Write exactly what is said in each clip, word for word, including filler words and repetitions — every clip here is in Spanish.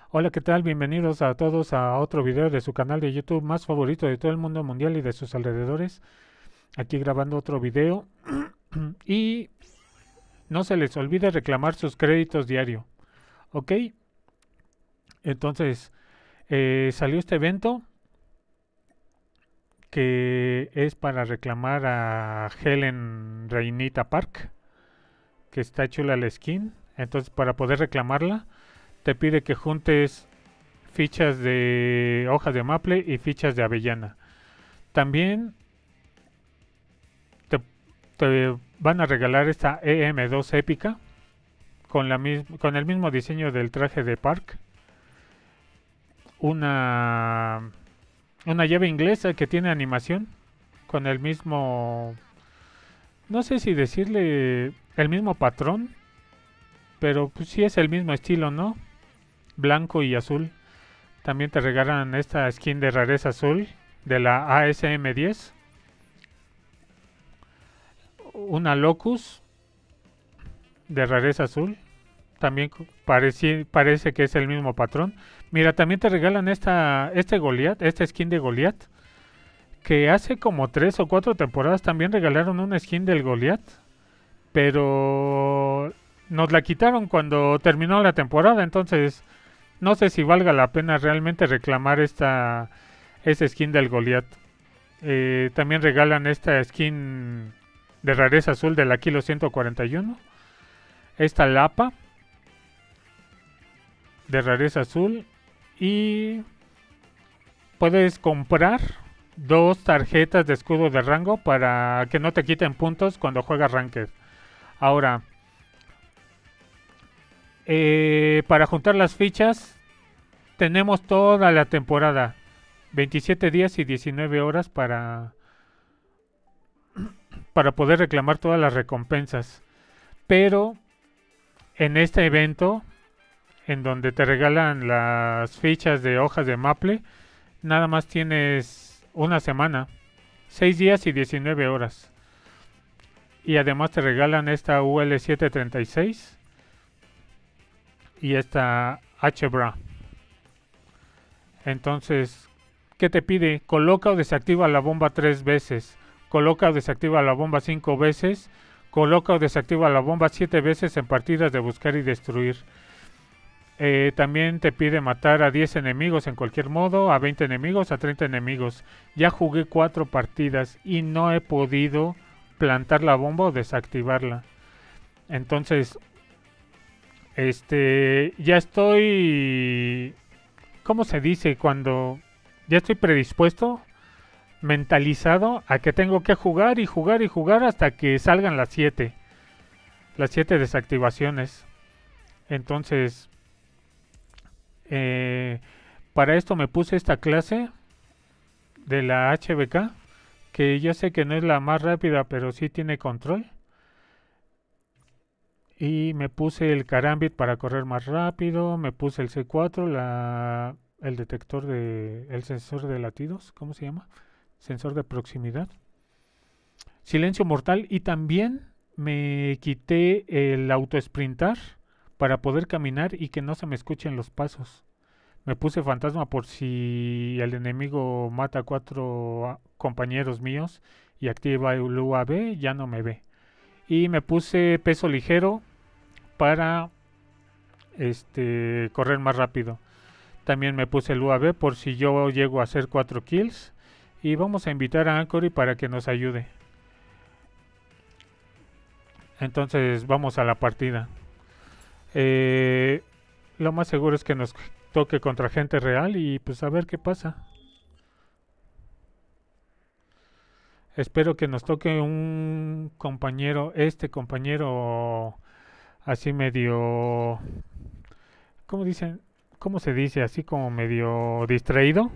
Hola, ¿qué tal? Bienvenidos a todos a otro video de su canal de YouTube más favorito de todo el mundo mundial y de sus alrededores. Aquí grabando otro video. Y no se les olvide reclamar sus créditos diario. ¿Ok? Entonces, eh, salió este evento que es para reclamar a Helen Reinita Park, que está chula la skin. Entonces, para poder reclamarla, te pide que juntes fichas de hojas de maple y fichas de avellana. También te, te van a regalar esta E M dos épica con, la mis, con el mismo diseño del traje de Park. Una, una llave inglesa que tiene animación con el mismo, no sé si decirle el mismo patrón, pero pues sí es el mismo estilo, ¿no? Blanco y azul. También te regalan esta skin de rareza azul de la A S M diez. Una Locus de rareza azul. También parece, parece que es el mismo patrón. Mira, también te regalan esta, este Goliath, esta skin de Goliath. Que hace como tres o cuatro temporadas también regalaron una skin del Goliath. Pero nos la quitaron cuando terminó la temporada. Entonces no sé si valga la pena realmente reclamar esta, esta skin del Goliath. Eh, también regalan esta skin de rareza azul del Kilo ciento cuarenta y uno. Esta Lapa de rareza azul. Y puedes comprar dos tarjetas de escudo de rango para que no te quiten puntos cuando juegas Ranked. Ahora, eh, para juntar las fichas, tenemos toda la temporada. veintisiete días y diecinueve horas para, para poder reclamar todas las recompensas. Pero en este evento, en donde te regalan las fichas de hojas de maple, nada más tienes una semana, seis días y diecinueve horas. Y además te regalan esta U L setecientos treinta y seis y esta H-Bra. Entonces, ¿qué te pide? Coloca o desactiva la bomba tres veces. Coloca o desactiva la bomba cinco veces. Coloca o desactiva la bomba siete veces en partidas de buscar y destruir. Eh, también te pide matar a diez enemigos en cualquier modo, a veinte enemigos, a treinta enemigos. Ya jugué cuatro partidas y no he podido plantar la bomba o desactivarla. Entonces, este, ya estoy, ¿cómo se dice? Cuando ya estoy predispuesto, mentalizado a que tengo que jugar y jugar y jugar hasta que salgan las siete. Las siete desactivaciones. Entonces, eh, para esto me puse esta clase de la H B K, que yo sé que no es la más rápida, pero sí tiene control. Y me puse el Karambit para correr más rápido, me puse el C cuatro, la, el detector de, el sensor de latidos, ¿cómo se llama? Sensor de proximidad. Silencio mortal y también me quité el auto-sprintar para poder caminar y que no se me escuchen los pasos. Me puse fantasma por si el enemigo mata a cuatro compañeros míos y activa el U A V, ya no me ve. Y me puse peso ligero para este correr más rápido. También me puse el U A V por si yo llego a hacer cuatro kills. Y vamos a invitar a Anchory para que nos ayude. Entonces vamos a la partida. Eh, lo más seguro es que nos toque contra gente real y pues a ver qué pasa. Espero que nos toque un compañero, este compañero así medio, ¿cómo dicen? ¿Cómo se dice? Así como medio distraído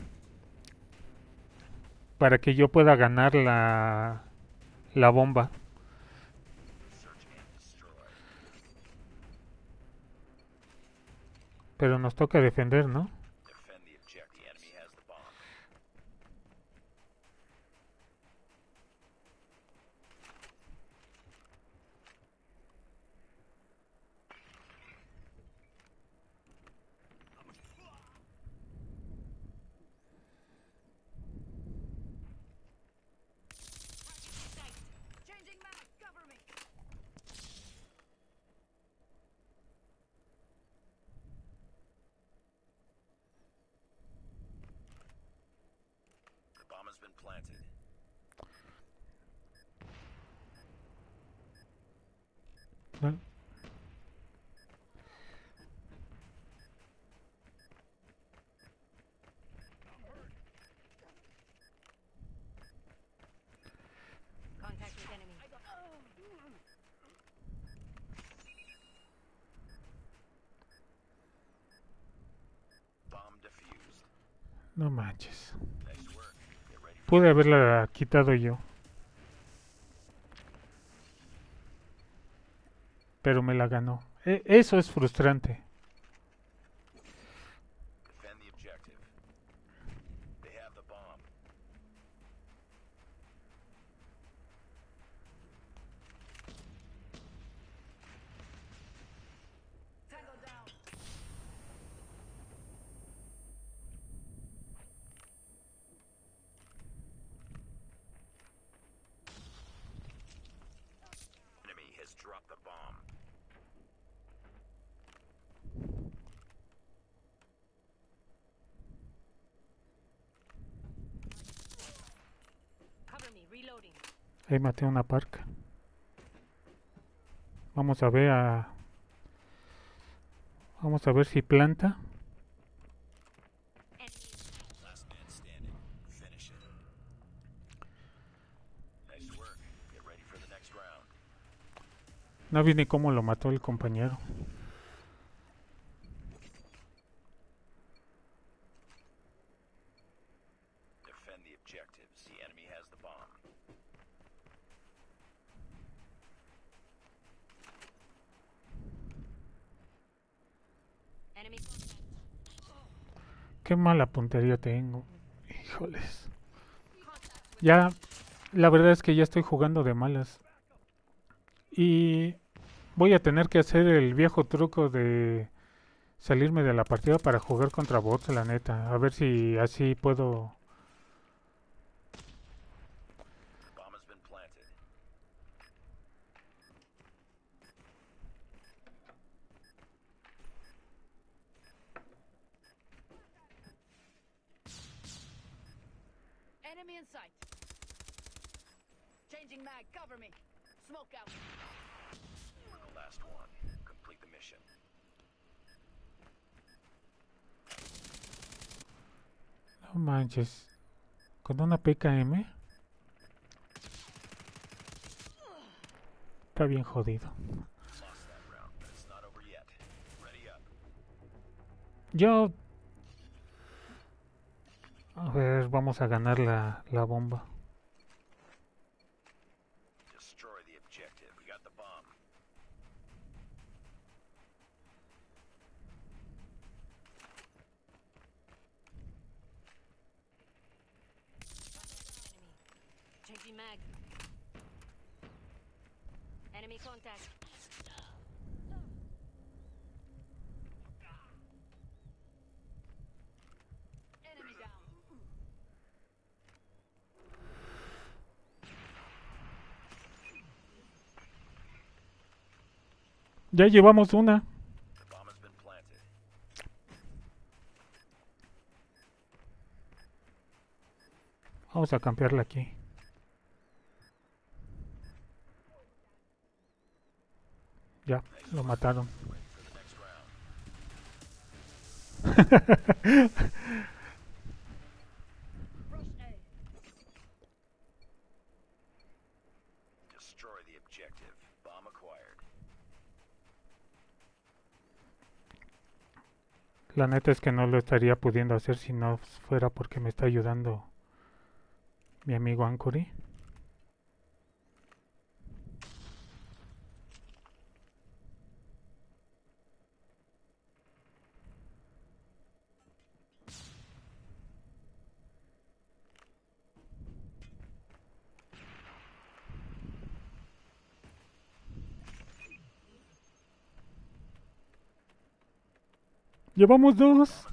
para que yo pueda ganar la, la bomba. Pero nos toca defender, ¿no? No, Contact with enemy. no manches. Pude haberla quitado yo, pero me la ganó. E- eso es frustrante. Tango down. Cover me, reloading. Ahí maté una parca. Vamos a ver a... Vamos a ver si planta. No vi ni cómo lo mató el compañero. Enemy contact. Qué mala puntería tengo. Híjoles. Ya, la verdad es que ya estoy jugando de malas. Y voy a tener que hacer el viejo truco de salirme de la partida para jugar contra bots, la neta. A ver si así puedo... Enemy in sight. Changing mag, cover me. Smoke out. No manches. Con una P K M. Está bien jodido. Yo... A ver, vamos a ganar la, la bomba. Enemy. Changing mag. Enemy contact. Enemy down. Ya llevamos una. Vamos a cambiarla aquí. Ya, lo mataron. Rush A. La neta es que no lo estaría pudiendo hacer si no fuera porque me está ayudando mi amigo Ancory. Llevamos dos.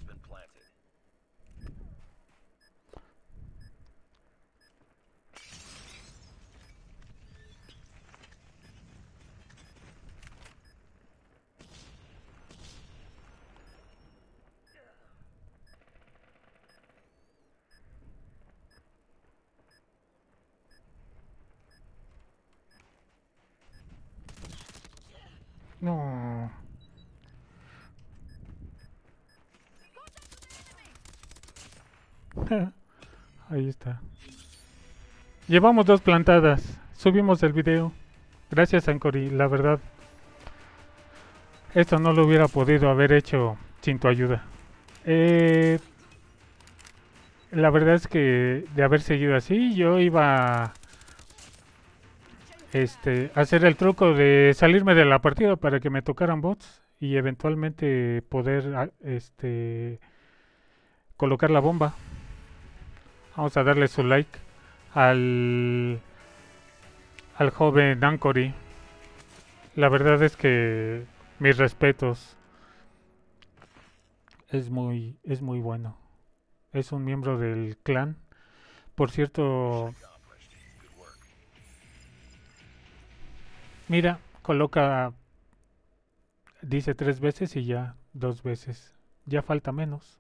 No. Ahí está. Llevamos dos plantadas. Subimos el video. Gracias, Ancori. La verdad, esto no lo hubiera podido haber hecho sin tu ayuda. Eh, la verdad es que de haber seguido así, yo iba este, a hacer el truco de salirme de la partida para que me tocaran bots y eventualmente poder a- este, colocar la bomba. Vamos a darle su like al, al joven Ancori. La verdad es que mis respetos. Es muy, es muy bueno. Es un miembro del clan. Por cierto, mira, coloca, dice tres veces y ya dos veces. Ya falta menos.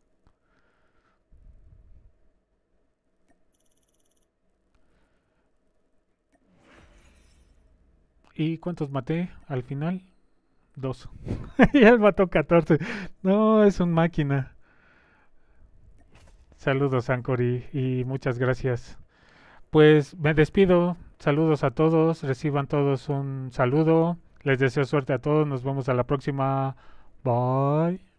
¿Y cuántos maté al final? Dos. Y él mató catorce. No, es un máquina. Saludos, Ancori, y muchas gracias. Pues me despido. Saludos a todos. Reciban todos un saludo. Les deseo suerte a todos. Nos vemos a la próxima. Bye.